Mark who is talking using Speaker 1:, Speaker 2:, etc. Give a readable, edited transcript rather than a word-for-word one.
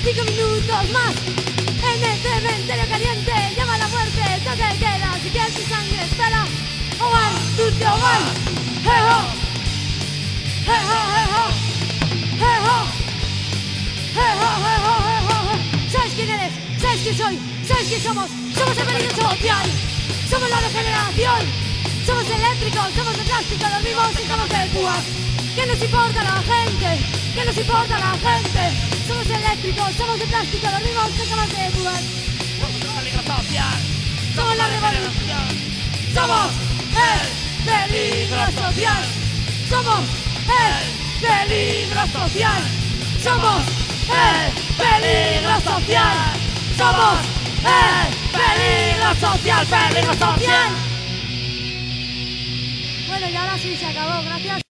Speaker 1: 5 minutos más en el cementerio caliente. Llama a la muerte, toque queda. Si quieres tu sangre, espera. Hogar, dulce hogar. Jejo, jejo, jejo, jejo, jejo, jejo, jejo. ¿Sabes quién eres? ¿Sabes quién soy? ¿Sabes quién somos? Somos el peligro social. Somos la regeneración. Somos eléctricos, somos de plástico, dormimos y somos de púas. ¿Qué nos importa la gente? ¿Qué nos importa la gente? Somos eléctricos, somos de plástico, dormimos y somos de púas.
Speaker 2: Somos el peligro social.
Speaker 1: Somos la revolución. Somos el peligro social. Somos el peligro social. Somos el peligro social. Somos el peligro social. Peligro social. Bueno, y ahora sí se acabó, gracias.